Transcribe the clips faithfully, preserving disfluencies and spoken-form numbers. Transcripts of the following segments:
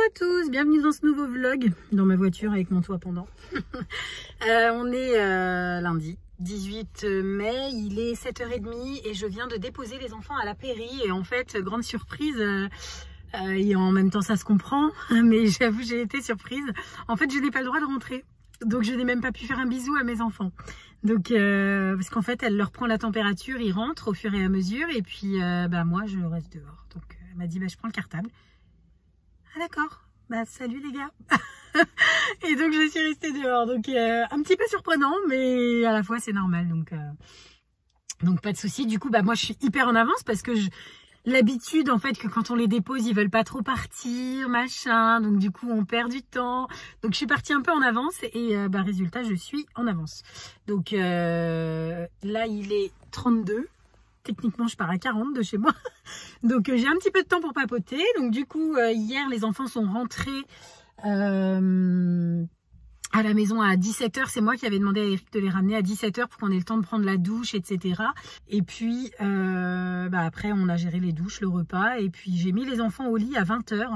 à tous, bienvenue dans ce nouveau vlog, dans ma voiture avec mon toit pendant. euh, on est euh, lundi dix-huit mai, il est sept heures trente et je viens de déposer les enfants à la pairie. Et en fait, grande surprise, euh, euh, et en même temps ça se comprend, mais j'avoue j'ai été surprise. En fait, je n'ai pas le droit de rentrer, donc je n'ai même pas pu faire un bisou à mes enfants. Donc, euh, parce qu'en fait, elle leur prend la température, ils rentrent au fur et à mesure, et puis euh, bah, moi je reste dehors. Donc elle m'a dit bah, je prends le cartable. Ah d'accord, bah salut les gars. Et donc je suis restée dehors, donc euh, un petit peu surprenant, mais à la fois c'est normal, donc euh, donc pas de souci. Du coup bah moi je suis hyper en avance parce que je l'habitude en fait que quand on les dépose ils veulent pas trop partir machin, donc du coup on perd du temps. Donc je suis partie un peu en avance et euh, bah résultat je suis en avance. Donc euh, là il est trente-deux. Techniquement, je pars à quarante de chez moi. Donc, euh, j'ai un petit peu de temps pour papoter. Donc, du coup, euh, hier, les enfants sont rentrés euh, à la maison à dix-sept heures. C'est moi qui avais demandé à Eric de les ramener à dix-sept heures pour qu'on ait le temps de prendre la douche, et cetera. Et puis, euh, bah, après, on a géré les douches, le repas. Et puis, j'ai mis les enfants au lit à vingt heures.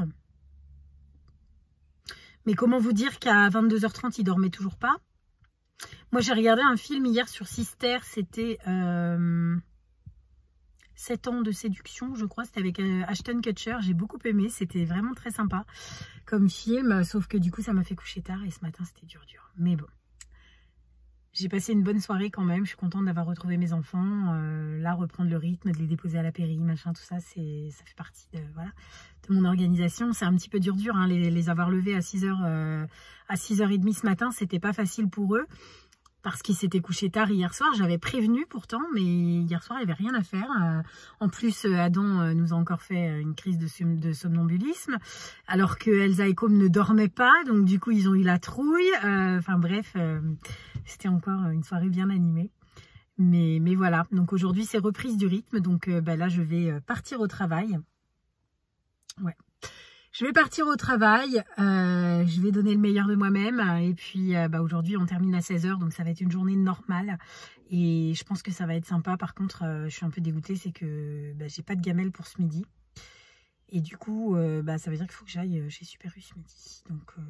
Mais comment vous dire qu'à vingt-deux heures trente, ils dormaient toujours pas? Moi, j'ai regardé un film hier sur Sister. C'était... Euh, sept ans de séduction, je crois, c'était avec Ashton Kutcher, j'ai beaucoup aimé, c'était vraiment très sympa comme film, sauf que du coup ça m'a fait coucher tard et ce matin c'était dur dur, mais bon. J'ai passé une bonne soirée quand même, je suis contente d'avoir retrouvé mes enfants, euh, là reprendre le rythme, de les déposer à la pairie, machin, tout ça, c'est, ça fait partie de, voilà, de mon organisation. C'est un petit peu dur dur, hein, les, les avoir levés à six heures, euh, à six heures trente ce matin, c'était pas facile pour eux. Parce qu'ils s'étaient couchés tard hier soir. J'avais prévenu pourtant, mais hier soir, il n'y avait rien à faire. Euh, en plus, Adam euh, nous a encore fait une crise de, som de somnambulisme, alors que Elsa et Com ne dormaient pas. Donc, du coup, ils ont eu la trouille. Euh, enfin, bref, euh, c'était encore une soirée bien animée. Mais, mais voilà. Donc, aujourd'hui, c'est reprise du rythme. Donc, euh, bah, là, je vais partir au travail. Ouais. Je vais partir au travail, euh, je vais donner le meilleur de moi-même et puis euh, bah, aujourd'hui on termine à seize heures donc ça va être une journée normale et je pense que ça va être sympa. Par contre euh, je suis un peu dégoûtée, c'est que bah, j'ai pas de gamelle pour ce midi et du coup euh, bah, ça veut dire qu'il faut que j'aille chez Super U ce midi, donc euh,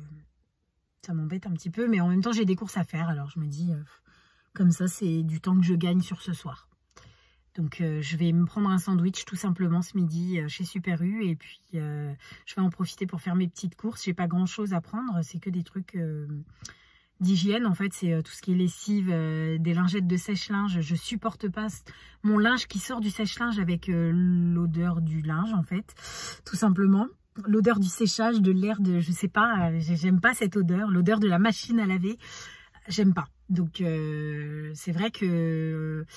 ça m'embête un petit peu, mais en même temps j'ai des courses à faire, alors je me dis euh, comme ça c'est du temps que je gagne sur ce soir. Donc euh, je vais me prendre un sandwich tout simplement ce midi euh, chez Super U et puis euh, je vais en profiter pour faire mes petites courses. J'ai pas grand chose à prendre, c'est que des trucs euh, d'hygiène en fait, c'est euh, tout ce qui est lessive, euh, des lingettes de sèche-linge. Je supporte pas mon linge qui sort du sèche-linge avec euh, l'odeur du linge en fait, tout simplement. L'odeur du séchage, de l'air de, je sais pas, euh, j'aime pas cette odeur, l'odeur de la machine à laver, j'aime pas. Donc euh, c'est vrai que... Euh,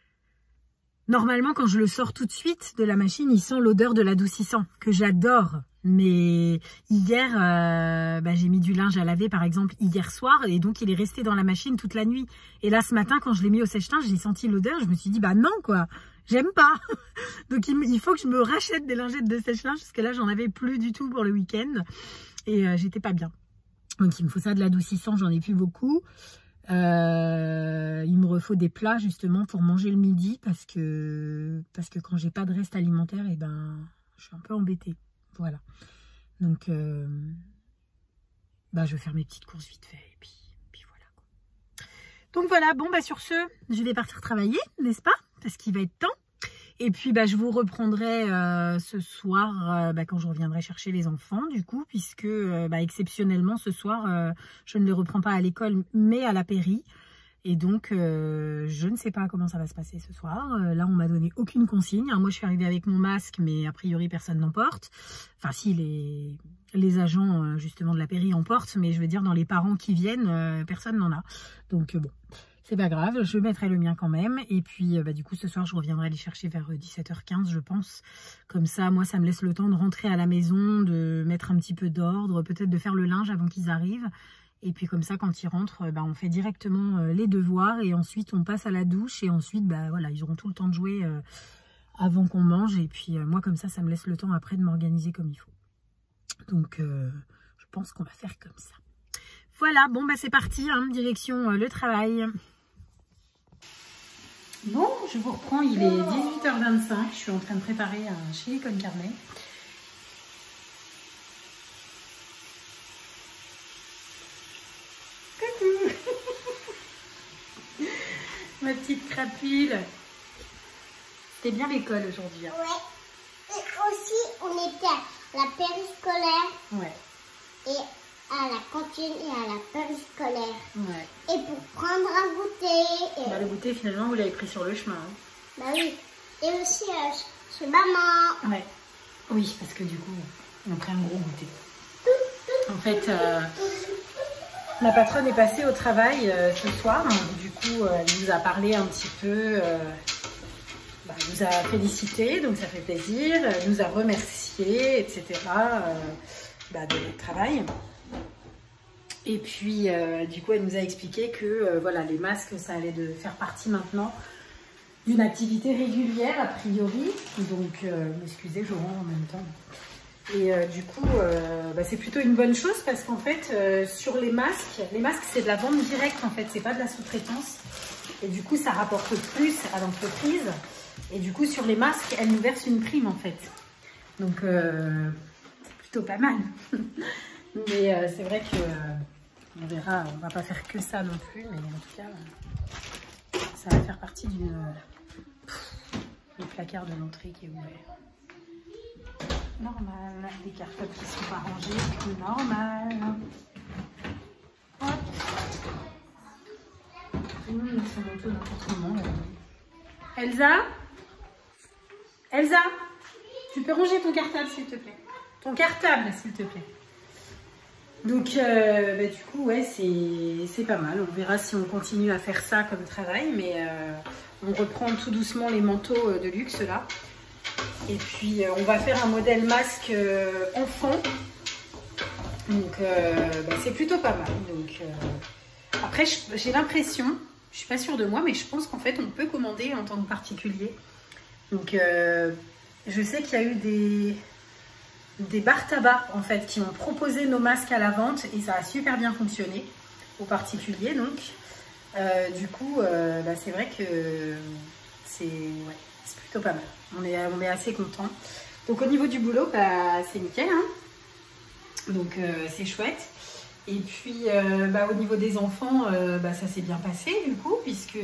normalement, quand je le sors tout de suite de la machine, il sent l'odeur de l'adoucissant, que j'adore. Mais hier, euh, bah, j'ai mis du linge à laver, par exemple, hier soir, et donc il est resté dans la machine toute la nuit. Et là, ce matin, quand je l'ai mis au sèche-linge, j'ai senti l'odeur, je me suis dit, bah non, quoi, j'aime pas. Donc il, il faut que je me rachète des lingettes de sèche-linge, parce que là, j'en avais plus du tout pour le week-end, et euh, j'étais pas bien. Donc il me faut ça, de l'adoucissant, j'en ai plus beaucoup. Euh, il me refaut des plats justement pour manger le midi parce que parce que quand j'ai pas de reste alimentaire, et ben je suis un peu embêtée. Voilà. Donc euh, bah je vais faire mes petites courses vite fait et puis, puis voilà quoi. Donc voilà, bon bah sur ce, je vais partir travailler, n'est-ce pas? Parce qu'il va être temps. Et puis bah, je vous reprendrai euh, ce soir euh, bah, quand je reviendrai chercher les enfants du coup, puisque euh, bah, exceptionnellement ce soir euh, je ne les reprends pas à l'école mais à la pairie. Et donc euh, je ne sais pas comment ça va se passer ce soir. Euh, là on m'a donné aucune consigne. Alors, moi je suis arrivée avec mon masque mais a priori personne n'en porte. Enfin si, les, les agents euh, justement de la pairie en portent, mais je veux dire dans les parents qui viennent, euh, personne n'en a. Donc euh, bon. C'est pas grave, je mettrai le mien quand même. Et puis, bah, du coup, ce soir, je reviendrai les chercher vers dix-sept heures quinze, je pense. Comme ça, moi, ça me laisse le temps de rentrer à la maison, de mettre un petit peu d'ordre, peut-être de faire le linge avant qu'ils arrivent. Et puis, comme ça, quand ils rentrent, bah, on fait directement les devoirs. Et ensuite, on passe à la douche. Et ensuite, bah, voilà, ils auront tout le temps de jouer euh, avant qu'on mange. Et puis, euh, moi, comme ça, ça me laisse le temps après de m'organiser comme il faut. Donc, euh, je pense qu'on va faire comme ça. Voilà, bon, bah, c'est parti, hein, direction euh, le travail. Bon, je vous reprends, il est dix-huit heures vingt-cinq, je suis en train de préparer un chili con carne. ma petite crapule. C'était bien l'école aujourd'hui. Hein. Ouais. Et aussi, on était à la périscolaire. Ouais. Et à la cantine et à la périscolaire. Ouais. Et pour prendre un goûter. Et... Bah, le goûter, finalement, vous l'avez pris sur le chemin. Hein. Bah oui. Et aussi euh, chez maman. Ouais. Oui, parce que du coup, on a pris un gros goûter. En fait, euh, ma patronne est passée au travail euh, ce soir. Du coup, euh, elle nous a parlé un petit peu. Euh, bah, elle nous a félicité, donc ça fait plaisir. Elle nous a remercié, et cetera. Euh, bah, de notre travail. Et puis, euh, du coup, elle nous a expliqué que euh, voilà, les masques, ça allait de faire partie maintenant d'une activité régulière, a priori. Donc, euh, excusez, je rends en même temps. Et euh, du coup, euh, bah, c'est plutôt une bonne chose parce qu'en fait, euh, sur les masques, les masques, c'est de la vente directe, en fait. C'est pas de la sous-traitance. Et du coup, ça rapporte plus à l'entreprise. Et du coup, sur les masques, elle nous verse une prime, en fait. Donc, euh, c'est plutôt pas mal. Mais euh, c'est vrai que... Euh, on verra, on va pas faire que ça non plus, mais en tout cas, euh, ça va faire partie d'une euh, le placard de l'entrée qui est ouvert. Normal, les cartons qui sont pas rangés, normal. Hop. Tout le monde met son manteau n'importe comment là. Elsa, Elsa, tu peux ranger ton cartable s'il te plaît. Ton cartable s'il te plaît. Donc, euh, bah, du coup, ouais, c'est pas mal. On verra si on continue à faire ça comme travail. Mais euh, on reprend tout doucement les manteaux de luxe, là. Et puis, euh, on va faire un modèle masque euh, enfant. Donc, euh, bah, c'est plutôt pas mal. Donc, euh, après, j'ai l'impression, je suis pas sûre de moi, mais je pense qu'en fait, on peut commander en tant que particulier. Donc, euh, je sais qu'il y a eu des... des bars tabac en fait qui ont proposé nos masques à la vente et ça a super bien fonctionné aux particuliers. Donc euh, du coup euh, bah, c'est vrai que c'est ouais, c'est plutôt pas mal, on est, on est assez content. Donc au niveau du boulot bah, c'est nickel hein. Donc euh, c'est chouette. Et puis euh, bah, au niveau des enfants euh, bah, ça s'est bien passé du coup, puisque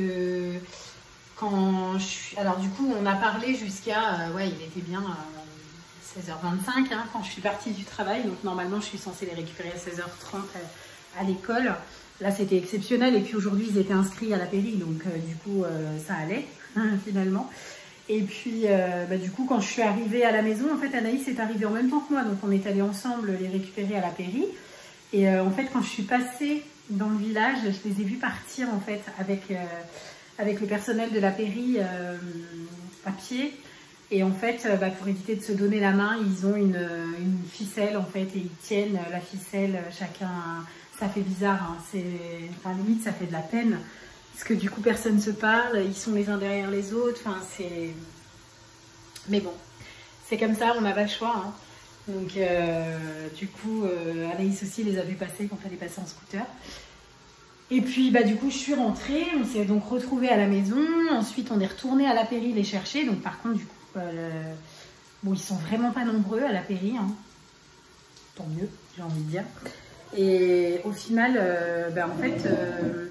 quand je suis... alors du coup on a parlé jusqu'à euh, ouais il était bien euh, seize heures vingt-cinq hein, quand je suis partie du travail. Donc normalement je suis censée les récupérer à seize heures trente à, à l'école. Là c'était exceptionnel et puis aujourd'hui ils étaient inscrits à la péri, donc euh, du coup euh, ça allait finalement. Et puis euh, bah, du coup quand je suis arrivée à la maison, en fait Anaïs est arrivée en même temps que moi, donc on est allés ensemble les récupérer à la péri. Et euh, en fait quand je suis passée dans le village, je les ai vus partir en fait avec, euh, avec le personnel de la péri euh, à pied. Et en fait, bah, pour éviter de se donner la main, ils ont une, une ficelle en fait et ils tiennent la ficelle chacun. Ça fait bizarre, hein, c'est, enfin limite ça fait de la peine parce que du coup personne se parle, ils sont les uns derrière les autres. Enfin c'est, mais bon, c'est comme ça, on n'a pas le choix. Hein. Donc euh, du coup, euh, Anaïs aussi les a vu passer quand elle est passée en scooter. Et puis bah du coup je suis rentrée, on s'est donc retrouvés à la maison. Ensuite on est retourné à la péri les chercher. Donc par contre du coup Euh, bon, ils sont vraiment pas nombreux à la péri, hein. Tant mieux, j'ai envie de dire. Et au final, euh, ben, en fait, euh,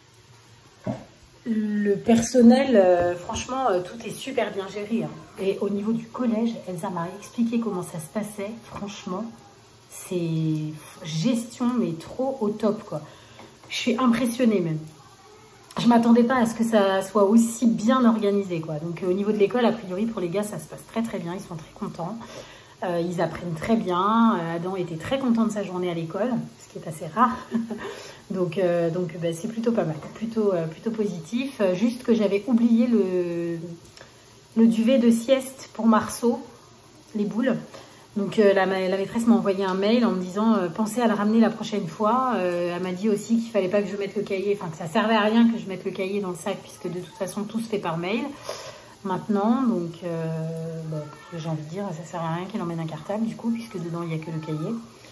le personnel, euh, franchement, euh, tout est super bien géré. Hein. Et au niveau du collège, Elsa m'a expliqué comment ça se passait. Franchement, c'est gestion, mais trop au top, quoi. Je suis impressionnée même. Je ne m'attendais pas à ce que ça soit aussi bien organisé, quoi. Donc euh, au niveau de l'école, a priori pour les gars, ça se passe très très bien, ils sont très contents. Euh, ils apprennent très bien. Euh, Adam était très content de sa journée à l'école, ce qui est assez rare. donc euh, donc bah, c'est plutôt pas mal, plutôt, euh, plutôt positif. Euh, juste que j'avais oublié le, le duvet de sieste pour Marceau, les boules. Donc euh, la, la maîtresse m'a envoyé un mail en me disant euh, pensez à le ramener la prochaine fois. Euh, elle m'a dit aussi qu'il fallait pas que je mette le cahier, enfin que ça servait à rien que je mette le cahier dans le sac puisque de toute façon tout se fait par mail maintenant. Donc euh, bon, j'ai envie de dire ça sert à rien qu'elle emmène un cartable du coup puisque dedans il n'y a que le cahier.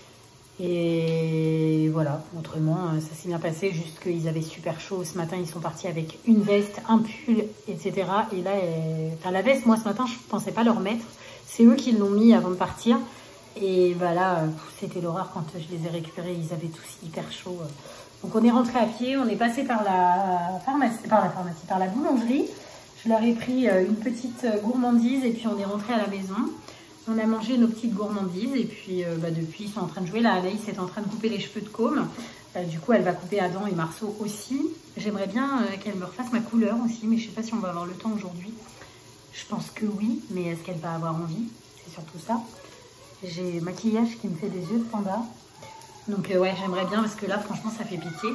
Et voilà, autrement ça s'est bien passé, juste qu'ils avaient super chaud ce matin, ils sont partis avec une veste, un pull, et cetera. Et là, elle... enfin la veste, moi ce matin je pensais pas leur mettre. C'est eux qui l'ont mis avant de partir. Et voilà, bah c'était l'horreur quand je les ai récupérés, ils avaient tous hyper chaud. Donc on est rentré à pied, on est passé par la pharmacie, par la pharmacie, par la boulangerie. Je leur ai pris une petite gourmandise et puis on est rentré à la maison. On a mangé nos petites gourmandises et puis bah, depuis ils sont en train de jouer. Là, Anaïs est en train de couper les cheveux de côme. Euh, du coup, elle va couper Adam et Marceau aussi. J'aimerais bien euh, qu'elle me refasse ma couleur aussi, mais je sais pas si on va avoir le temps aujourd'hui. Je pense que oui, mais est-ce qu'elle va avoir envie? C'est surtout ça. J'ai maquillage qui me fait des yeux de panda. Donc euh, ouais, j'aimerais bien parce que là, franchement, ça fait pitié.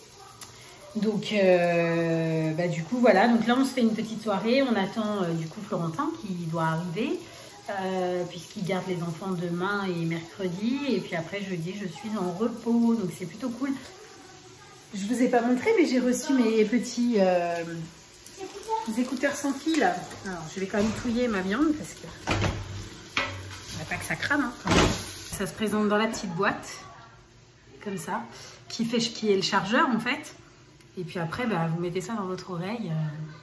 Donc, euh, bah, du coup, voilà. Donc là, on se fait une petite soirée. On attend euh, du coup Florentin qui doit arriver. Euh, puisqu'il garde les enfants demain et mercredi, et puis après jeudi je suis en repos, donc c'est plutôt cool. Je vous ai pas montré, mais j'ai reçu mes petits euh, écouteurs sans fil. Alors je vais quand même fouiller ma viande parce que il n'y a pas que ça crame, hein, quand même. Ça se présente dans la petite boîte comme ça, qui fait qui est le chargeur en fait, et puis après bah, vous mettez ça dans votre oreille. Euh,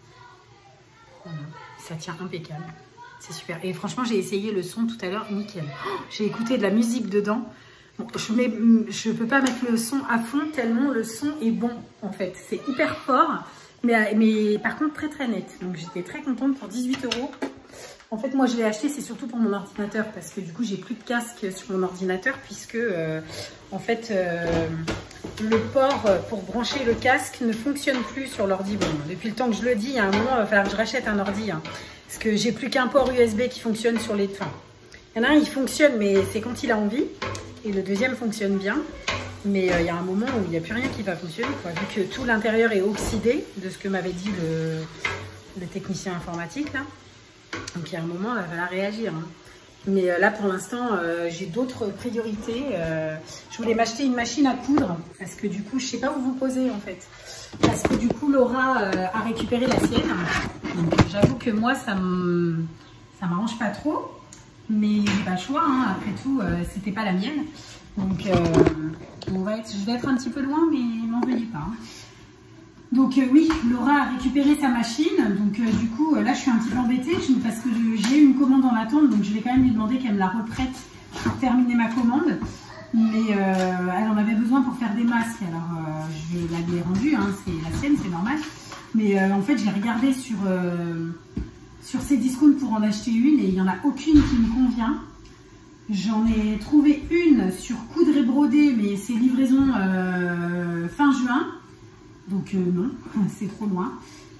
voilà. Ça tient impeccable. C'est super. Et franchement, j'ai essayé le son tout à l'heure, nickel. Oh, j'ai écouté de la musique dedans. Bon, je ne peux pas mettre le son à fond tellement le son est bon, en fait. C'est hyper fort, mais, mais par contre très très net. Donc j'étais très contente pour dix-huit euros. En fait, moi je l'ai acheté, c'est surtout pour mon ordinateur, parce que du coup, j'ai plus de casque sur mon ordinateur, puisque euh, en fait, euh, le port pour brancher le casque ne fonctionne plus sur l'ordi. Bon, depuis le temps que je le dis, il y a un moment, il va falloir que je rachète un ordi. Hein. Parce que j'ai plus qu'un port U S B qui fonctionne sur les... Enfin, il y en a un, il fonctionne, mais c'est quand il a envie. Et le deuxième fonctionne bien. Mais euh, il y a un moment où il n'y a plus rien qui va fonctionner, quoi. Vu que tout l'intérieur est oxydé, de ce que m'avait dit le, le technicien informatique, là. Donc il y a un moment, il va falloir réagir. Hein. Mais euh, là, pour l'instant, euh, j'ai d'autres priorités. Euh, je voulais m'acheter une machine à coudre. Parce que du coup, je ne sais pas où vous poser, en fait. Parce que du coup, Laura euh, a récupéré la sienne. Donc j'avoue que moi, ça ne m'arrange pas trop. Mais j'ai pas le choix, hein. Après tout, euh, c'était pas la mienne. Donc euh, on va être, je vais être un petit peu loin, mais n'en veuillez pas. Hein. Donc euh, oui, Laura a récupéré sa machine. Donc euh, du coup, euh, là je suis un petit peu embêtée parce que j'ai une commande en attente. Donc je vais quand même lui demander qu'elle me la reprête pour terminer ma commande. Mais euh, elle en avait besoin pour faire des masques. Alors euh, je la lui ai rendue, hein. C'est la sienne, c'est normal. Mais euh, en fait, j'ai regardé sur... Euh, sur ces discounts pour en acheter une et il n'y en a aucune qui me convient. J'en ai trouvé une sur Coudre et Broder, mais c'est livraison euh, fin juin. Donc euh, non, c'est trop loin.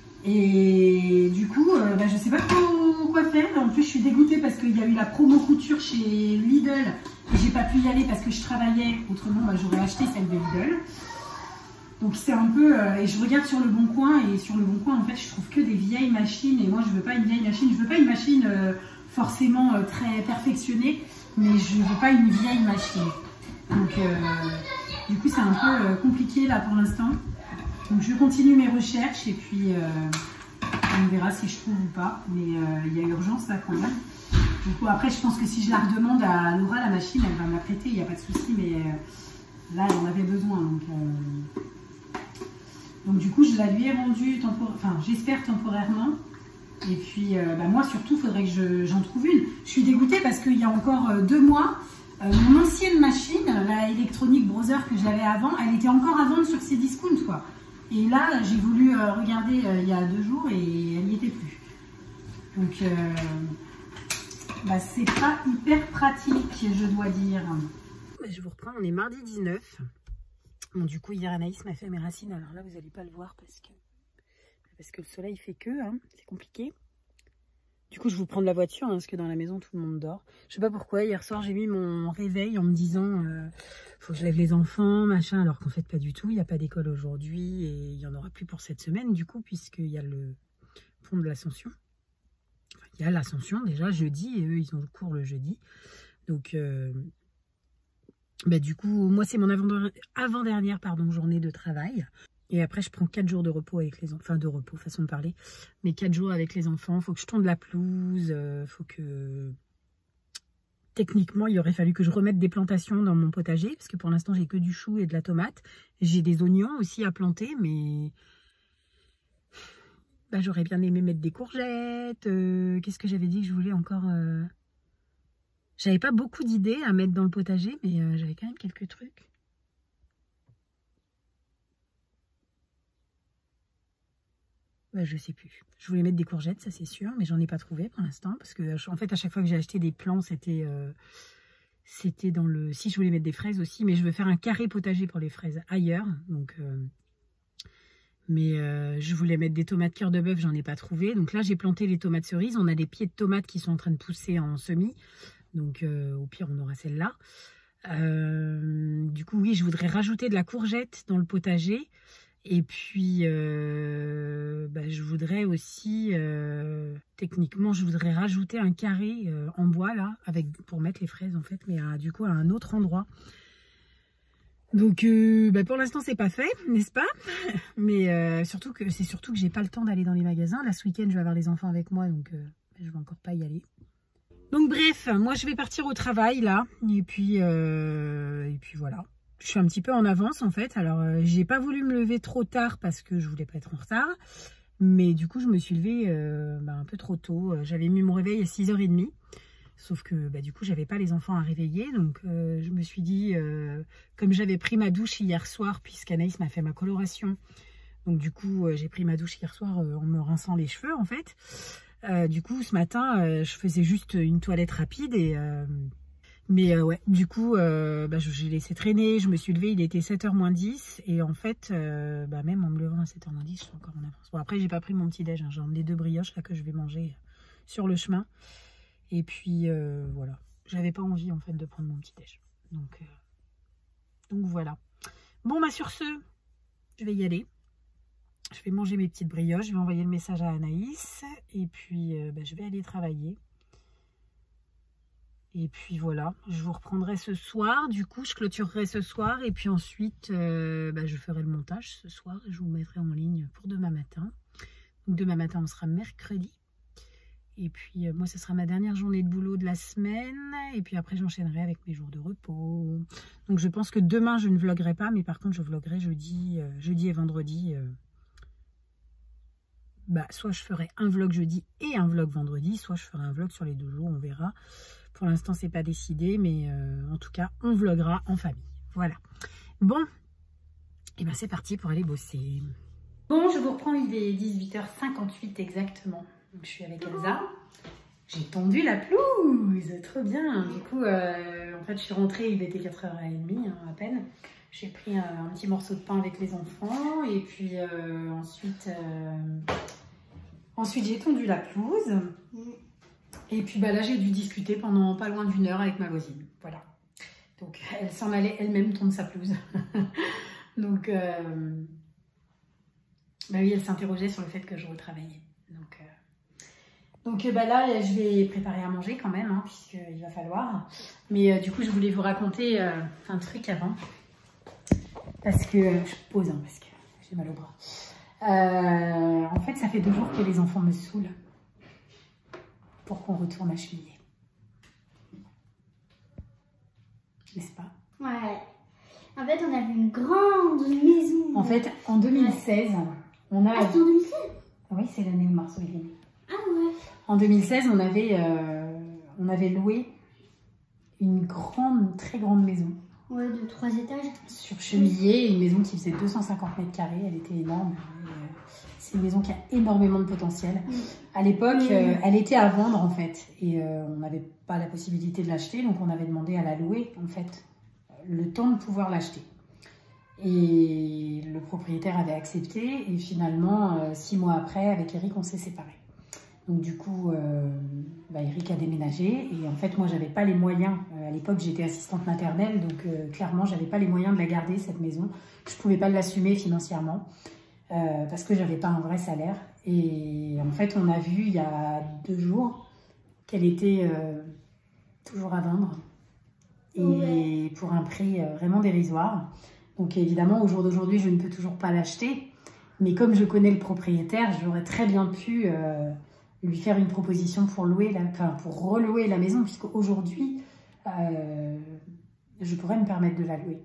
Et du coup, euh, bah, je ne sais pas trop quoi faire. En plus, je suis dégoûtée parce qu'il y a eu la promo couture chez Lidl et j'ai pas pu y aller parce que je travaillais. Autrement, bah, j'aurais acheté celle de Lidl. Donc c'est un peu, euh, et je regarde sur le Bon Coin, et sur le Bon Coin, en fait, je trouve que des vieilles machines, et moi, je veux pas une vieille machine, je veux pas une machine euh, forcément euh, très perfectionnée, mais je veux pas une vieille machine. Donc, euh, du coup, c'est un peu euh, compliqué, là, pour l'instant. Donc, je continue mes recherches, et puis, euh, on verra si je trouve ou pas, mais euh, il y a urgence, là, quand même. Du coup, après, je pense que si je la redemande à Laura, la machine, elle va me la prêter, il n'y a pas de souci, mais euh, là, elle en avait besoin, donc... Euh, Donc du coup, je la lui ai rendue, enfin j'espère temporairement. Et puis euh, bah, moi surtout, il faudrait que j'en trouve une. Je suis dégoûtée parce qu'il y a encore euh, deux mois, euh, mon ancienne machine, la Electronic Browser que j'avais avant, elle était encore à vendre sur ces discounts, quoi. Et là, j'ai voulu euh, regarder euh, il y a deux jours et elle n'y était plus. Donc euh, bah, c'est pas hyper pratique, je dois dire. Je vous reprends, on est mardi dix-neuf. Bon, du coup, hier, Anaïs m'a fait mes racines. Alors là, vous n'allez pas le voir parce que, parce que le soleil fait que, hein, c'est compliqué. Du coup, je vous prends de la voiture, hein, parce que dans la maison, tout le monde dort. Je sais pas pourquoi, hier soir, j'ai mis mon réveil en me disant euh, faut que je lève les enfants, machin, alors qu'en fait, pas du tout. Il n'y a pas d'école aujourd'hui et il n'y en aura plus pour cette semaine, du coup, puisqu'il y a le pont de l'Ascension. Enfin, il y a l'Ascension, déjà, jeudi, et eux, ils ont le cours le jeudi. Donc... Euh, Bah, du coup, moi, c'est mon avant-dernière pardon, journée de travail. Et après, je prends quatre jours de repos avec les enfants. Enfin, de repos, façon de parler. Mais quatre jours avec les enfants. Il faut que je tonde la pelouse. Il euh, faut que... Techniquement, il aurait fallu que je remette des plantations dans mon potager. Parce que pour l'instant, j'ai que du chou et de la tomate. J'ai des oignons aussi à planter. Mais bah, j'aurais bien aimé mettre des courgettes. Euh, Qu'est-ce que j'avais dit que je voulais encore euh... J'avais pas beaucoup d'idées à mettre dans le potager, mais euh, j'avais quand même quelques trucs. Bah, je sais plus. Je voulais mettre des courgettes, ça c'est sûr, mais j'en ai pas trouvé pour l'instant. Parce que, en fait, à chaque fois que j'ai acheté des plants, c'était euh, c'était dans le... Si, je voulais mettre des fraises aussi, mais je veux faire un carré potager pour les fraises ailleurs. Donc, euh, mais euh, je voulais mettre des tomates cœur de bœuf, j'en ai pas trouvé. Donc là, j'ai planté les tomates cerises. On a des pieds de tomates qui sont en train de pousser en semis. Donc, euh, au pire, on aura celle-là. Euh, du coup, oui, je voudrais rajouter de la courgette dans le potager. Et puis, euh, bah, je voudrais aussi, euh, techniquement, je voudrais rajouter un carré euh, en bois, là, avec, pour mettre les fraises, en fait, mais à, du coup, à un autre endroit. Donc, euh, bah, pour l'instant, c'est pas fait, n'est-ce pas? Mais euh, surtout que c'est surtout que j'ai pas le temps d'aller dans les magasins. Là, ce week-end, je vais avoir les enfants avec moi, donc euh, je vais encore pas y aller. Donc, bref, moi, je vais partir au travail, là, et puis, euh, et puis voilà. Je suis un petit peu en avance en fait, alors euh, j'ai pas voulu me lever trop tard parce que je voulais pas être en retard, mais du coup je me suis levée euh, bah, un peu trop tôt. J'avais mis mon réveil à six heures trente, sauf que bah, du coup j'avais pas les enfants à réveiller, donc euh, je me suis dit, euh, comme j'avais pris ma douche hier soir, puisqu'Anaïs m'a fait ma coloration, donc du coup euh, j'ai pris ma douche hier soir euh, en me rinçant les cheveux en fait, euh, du coup ce matin euh, je faisais juste une toilette rapide et... Euh, Mais euh, ouais, du coup, euh, bah, j'ai laissé traîner, je me suis levée, il était sept heures moins dix. Et en fait, euh, bah, même en me levant à sept heures moins dix, je suis encore en avance. Bon, après, j'ai pas pris mon petit-déj, hein, j'ai emmené deux brioches là, que je vais manger sur le chemin. Et puis, euh, voilà. J'avais pas envie, en fait, de prendre mon petit-déj. Donc, euh, donc, voilà. Bon, bah, sur ce, je vais y aller. Je vais manger mes petites brioches, je vais envoyer le message à Anaïs. Et puis, euh, bah, je vais aller travailler. Et puis voilà, je vous reprendrai ce soir. Du coup, je clôturerai ce soir. Et puis ensuite, euh, bah, je ferai le montage ce soir. Et je vous mettrai en ligne pour demain matin. Donc demain matin, on sera mercredi. Et puis euh, moi, ce sera ma dernière journée de boulot de la semaine. Et puis après, j'enchaînerai avec mes jours de repos. Donc je pense que demain, je ne vloguerai pas. Mais par contre, je vloguerai jeudi, euh, jeudi et vendredi. Euh, bah, soit je ferai un vlog jeudi et un vlog vendredi. Soit je ferai un vlog sur les deux jours, on verra. Pour l'instant, c'est pas décidé, mais euh, en tout cas, on vloguera en famille. Voilà. Bon, et ben c'est parti pour aller bosser. Bon, je vous reprends, il est dix-huit heures cinquante-huit exactement. Donc, je suis avec Elsa. J'ai tondu la pelouse, trop bien. Du coup, euh, en fait, je suis rentrée, il était quatre heures trente hein, à peine. J'ai pris un, un petit morceau de pain avec les enfants et puis euh, ensuite, euh, ensuite j'ai tondu la pelouse. Et puis bah là, j'ai dû discuter pendant pas loin d'une heure avec ma voisine. Voilà. Donc, elle s'en allait elle-même tondre sa pelouse. Donc, euh, bah oui, elle s'interrogeait sur le fait que je retravaillais. Donc, euh, donc bah là, je vais préparer à manger quand même, hein, puisqu'il va falloir. Mais euh, du coup, je voulais vous raconter euh, un truc avant. Parce que... Euh, je pose, hein, parce que j'ai mal au bras. Euh, en fait, ça fait deux jours que les enfants me saoulent. Pour qu'on retourne à Chemillé. N'est-ce pas? Ouais. En fait, on avait une grande maison. En fait, en deux mille seize, ouais. on a... Ah, c'est en deux mille seize? Oui, c'est l'année où Marceau est né. Ah ouais. En deux mille seize, on avait, euh, on avait loué une grande, très grande maison. Ouais, de trois étages. Sur Chemillé, une maison qui faisait deux cent cinquante mètres carrés. Elle était énorme. C'est une maison qui a énormément de potentiel. Mmh. À l'époque, mmh. euh, elle était à vendre en fait. Et euh, on n'avait pas la possibilité de l'acheter. Donc on avait demandé à la louer en fait. Le temps de pouvoir l'acheter. Et le propriétaire avait accepté. Et finalement, euh, six mois après, avec Eric, on s'est séparés. Donc du coup, euh, bah, Eric a déménagé. Et en fait, moi, j'avais pas les moyens. Euh, à l'époque, j'étais assistante maternelle. Donc euh, clairement, j'avais pas les moyens de la garder, cette maison. Je pouvais pas l'assumer financièrement. Euh, parce que j'avais pas un vrai salaire. Et en fait, on a vu il y a deux jours qu'elle était euh, toujours à vendre. Et ouais. Pour un prix euh, vraiment dérisoire. Donc évidemment, au jour d'aujourd'hui, je ne peux toujours pas l'acheter. Mais comme je connais le propriétaire, j'aurais très bien pu euh, lui faire une proposition pour, louer la, enfin, pour relouer la maison. Puisqu'aujourd'hui, euh, je pourrais me permettre de la louer.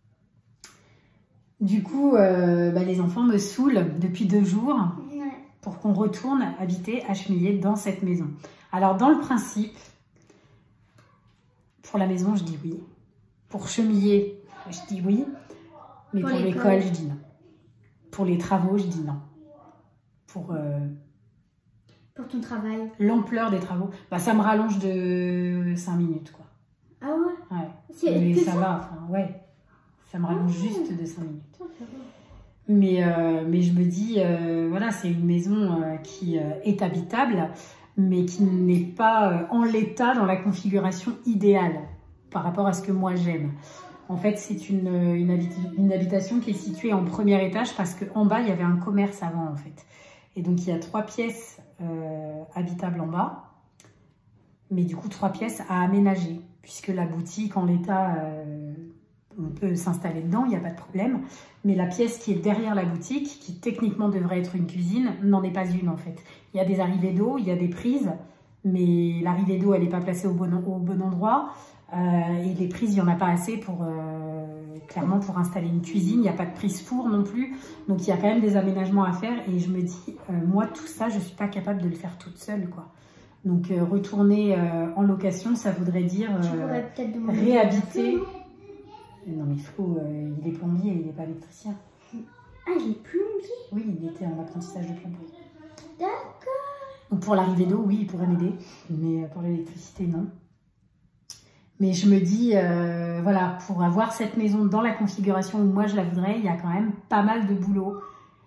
Du coup, euh, bah, les enfants me saoulent depuis deux jours ouais. pour qu'on retourne habiter à Chemillé dans cette maison. Alors, dans le principe, Pour la maison, je dis oui. Pour chemiller, je dis oui. Mais pour, pour l'école, je dis non. Pour les travaux, je dis non. Pour, euh, pour ton travail. L'ampleur des travaux, bah, ça me rallonge de cinq minutes, quoi. Ah ouais? Ouais. Mais ça, ça va, enfin, ouais. Ça me rallonge ah, juste de cinq minutes. Mais, euh, mais je me dis, euh, voilà, c'est une maison euh, qui euh, est habitable, mais qui n'est pas euh, en l'état dans la configuration idéale par rapport à ce que moi j'aime. En fait, c'est une, une, habit une habitation qui est située en premier étage parce qu'en bas, il y avait un commerce avant, en fait. Et donc, il y a trois pièces euh, habitables en bas, mais du coup, trois pièces à aménager, puisque la boutique, en l'état, euh, on peut s'installer dedans, il n'y a pas de problème. Mais la pièce qui est derrière la boutique, qui techniquement devrait être une cuisine, n'en est pas une, en fait. Il y a des arrivées d'eau, il y a des prises, mais l'arrivée d'eau, elle n'est pas placée au bon, au bon endroit. Euh, et les prises, il n'y en a pas assez pour, euh, clairement, pour installer une cuisine. Il n'y a pas de prise four non plus. Donc, il y a quand même des aménagements à faire. Et je me dis, euh, moi, tout ça, je ne suis pas capable de le faire toute seule, quoi. Donc, euh, retourner euh, en location, ça voudrait dire euh, réhabiter. Non, mais il faut, euh, il est plombier, il n'est pas électricien. Ah, il est plombier? Oui, il était en apprentissage de plomberie. D'accord. Donc, pour l'arrivée d'eau, oui, il pourrait m'aider. Mais pour l'électricité, non. Mais je me dis, euh, voilà, pour avoir cette maison dans la configuration où moi je la voudrais, il y a quand même pas mal de boulot.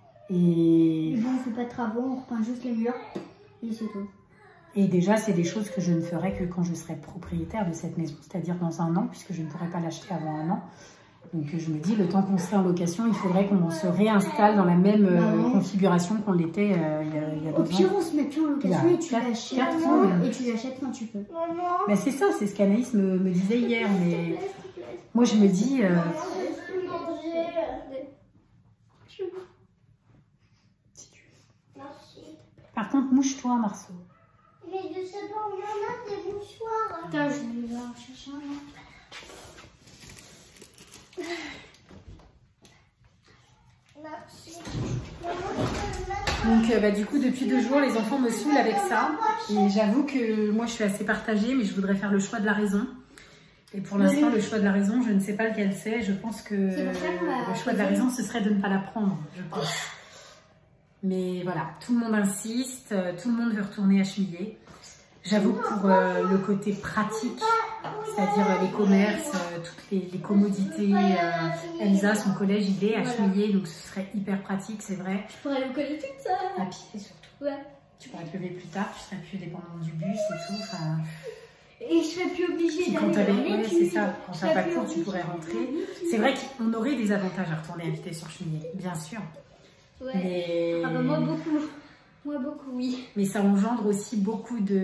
Et, et bon, on ne fait pas de travaux, on repeint juste les murs et c'est tout. Et déjà, c'est des choses que je ne ferai que quand je serai propriétaire de cette maison, c'est-à-dire dans un an, puisque je ne pourrai pas l'acheter avant un an. Donc je me dis, le temps qu'on serait en location, il faudrait qu'on se réinstalle dans la même euh, bah ouais. configuration qu'on l'était euh, il y a, il y a deux ans. Au pire, on se met plus en location et tu l'achètes et tu l'achètes quand tu peux. Mais c'est ça, c'est ce qu'Anaïs me, me disait hier. Mais moi, je me dis... Euh... Si tu veux. Par contre, mouche-toi, Marceau. Mais je sais pas où il y en a des mouchoirs. Attends, je vais en chercher un. Donc euh, bah, du coup depuis deux jours les enfants me saoulent avec ça et j'avoue que moi je suis assez partagée mais je voudrais faire le choix de la raison et pour l'instant le choix de la raison je ne sais pas lequel c'est. Je pense que le choix de la raison ce serait de ne pas la prendre, je pense. Mais voilà, tout le monde insiste, tout le monde veut retourner à Chemillé. J'avoue que pour euh, le côté pratique, c'est-à-dire euh, les commerces, euh, toutes les, les commodités, euh, Elsa, son collège, il est à voilà. Chemillé, donc ce serait hyper pratique, c'est vrai. Je pourrais aller au collège toute seule. À pied surtout. Ouais. Tu pourrais te lever plus tard, tu serais plus dépendante du bus et tout. Enfin... Et je serais plus obligée d'aller dans les études. C'est ça, quand t'as pas de cours, tu pourrais rentrer. C'est vrai qu'on aurait des avantages à retourner habiter sur Chemillé, bien sûr. Ouais. Mais... Ah bah moi beaucoup. Moi beaucoup, oui. Mais ça engendre aussi beaucoup de,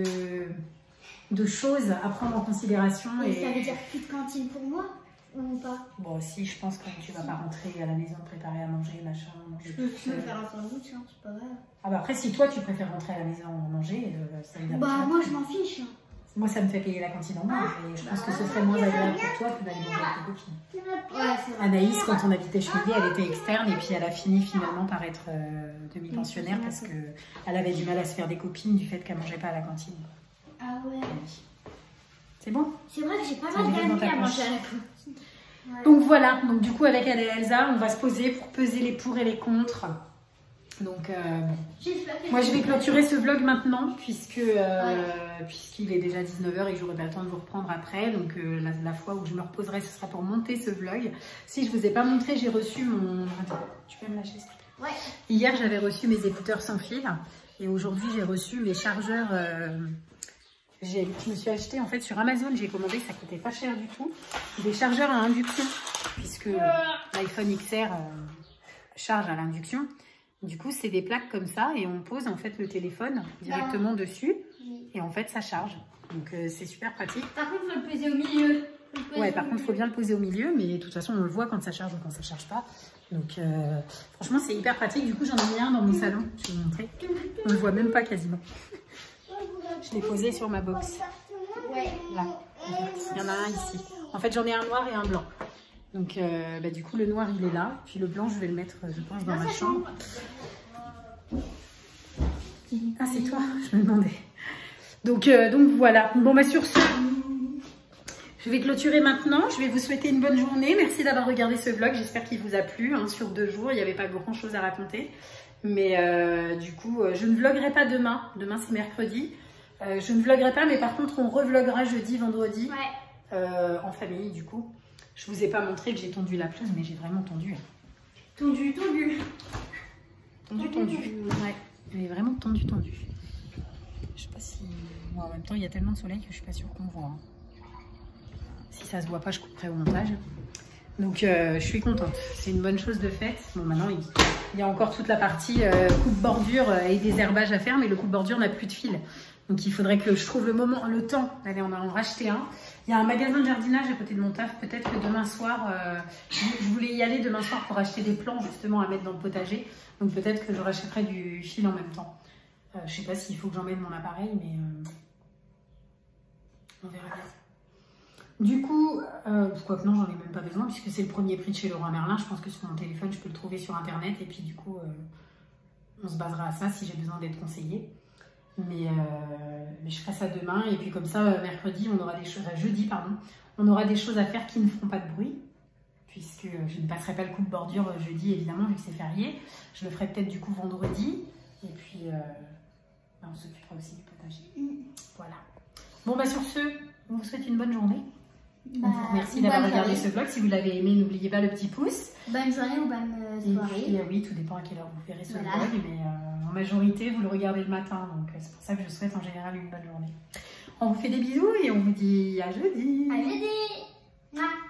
de choses à prendre en considération. Et, et... ça veut dire plus de cantine pour moi ou pas? Bon, si, je pense que tu vas pas rentrer à la maison préparer à manger, machin. Manger je peux me faire un sandwich, hein, c'est pas grave. Ah bah après, si toi tu préfères rentrer à la maison manger, euh, ça me dérange pas. Bah moi je m'en fiche. Hein. Moi ça me fait payer la cantine en moins, et je pense que ce serait moins agréable pour toi que d'aller manger avec tes copines. Ouais, Anaïs, quand on habitait Chemillé, elle était externe et puis elle a fini finalement par être euh, demi-pensionnaire parce qu'elle avait du mal à se faire des copines du fait qu'elle mangeait pas à la cantine. Ah ouais. C'est bon? C'est vrai que j'ai pas mal d'amis à manger à la cantine. Ouais. Donc voilà, donc du coup avec elle et Elsa, on va se poser pour peser les pour et les contre. Donc euh, bon. Moi je vais clôturer ce vlog maintenant puisque euh, ouais. puisqu'il est déjà dix-neuf heures et que j'aurai pas le temps de vous reprendre après. Donc euh, la, la fois où je me reposerai ce sera pour monter ce vlog. Si je vous ai pas montré, j'ai reçu mon... Attends, tu peux me lâcher ça? Ouais. Hier j'avais reçu mes écouteurs sans fil et aujourd'hui j'ai reçu mes chargeurs. Euh... Je me suis acheté en fait sur Amazon, j'ai commandé, ça coûtait pas cher du tout, des chargeurs à induction puisque l'iPhone X R euh, charge à l'induction. Du coup, c'est des plaques comme ça et on pose en fait le téléphone directement ah. dessus et en fait ça charge. Donc euh, c'est super pratique. Par contre, il faut le poser au milieu. Ouais, par contre, il faut bien le poser au milieu, mais de toute façon, on le voit quand ça charge ou quand ça charge pas. Donc euh, franchement, c'est hyper pratique. Du coup, j'en ai mis un dans mon salon. Je vais vous montrer. On le voit même pas quasiment. Je l'ai posé sur ma box. Là. Il y en a un ici. En fait, j'en ai un noir et un blanc. Donc, euh, bah, du coup, le noir, il est là. Puis le blanc, je vais le mettre, je pense, dans ma chambre. Ah, c'est toi? Je me demandais. Donc, euh, donc voilà. Bon, bah, sur ce, Je vais clôturer maintenant. Je vais vous souhaiter une bonne journée. Merci d'avoir regardé ce vlog. J'espère qu'il vous a plu. Hein. Sur deux jours, il n'y avait pas grand chose à raconter. Mais euh, du coup, euh, je ne vloguerai pas demain. Demain, c'est mercredi. Euh, je ne vloguerai pas, mais par contre, on revloguera jeudi, vendredi. Ouais. Euh, en famille, du coup. Je vous ai pas montré que j'ai tondu la pelouse, mais j'ai vraiment tondu. Tondu, tondu. Tondu, tondu. Ouais, elle est vraiment tendue, tendue. Je sais pas si... Bon, en même temps, il y a tellement de soleil que je suis pas sûre qu'on voit. Hein. Si ça se voit pas, je couperai au montage. Donc, euh, je suis contente. C'est une bonne chose de faite. Bon, maintenant, il, il y a encore toute la partie euh, coupe-bordure et désherbage à faire, mais le coupe-bordure n'a plus de fil. Donc, il faudrait que je trouve le moment, le temps d'aller en, en racheter un. Il y a un magasin de jardinage à côté de mon taf. Peut-être que demain soir, euh, je voulais y aller demain soir pour acheter des plants justement à mettre dans le potager. Donc, peut-être que je rachèterai du fil en même temps. Euh, je sais pas s'il faut que j'emmène mon appareil, mais euh, on verra bien. Du coup, euh, quoi que non, j'en ai même pas besoin puisque c'est le premier prix de chez Leroy Merlin. Je pense que sur mon téléphone, je peux le trouver sur internet et puis du coup, euh, on se basera à ça si j'ai besoin d'être conseillée. Mais, euh, mais je ferai ça demain et puis comme ça, mercredi, on aura des choses, enfin, jeudi, pardon, on aura des choses à faire qui ne feront pas de bruit puisque je ne passerai pas le coupe-bordure jeudi évidemment vu que c'est férié. Je le ferai peut-être du coup vendredi et puis euh, ben, on s'occupera aussi du potager. Voilà. Bon bah sur ce, on vous souhaite une bonne journée. Bah, on vous remercie d'avoir regardé ce vlog. Si vous l'avez aimé, n'oubliez pas le petit pouce. Bonne journée ou bonne soirée. Et puis, euh, oui, tout dépend à quelle heure vous verrez ce Voilà. vlog, mais euh, en majorité, vous le regardez le matin. Donc euh, c'est pour ça que je souhaite en général une bonne journée. On vous fait des bisous et on vous dit à jeudi. À jeudi. Mouah.